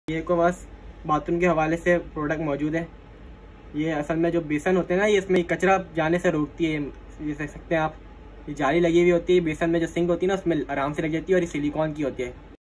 ये को बस बाथरूम के हवाले से प्रोडक्ट मौजूद है। ये असल में जो बेसन होते हैं ना, ये इसमें कचरा जाने से रोकती है। ये देख सकते हैं आप, ये जाली लगी हुई होती है। बेसन में जो सिंक होती है ना, उसमें आराम से लग जाती है और ये सिलिकॉन की होती है।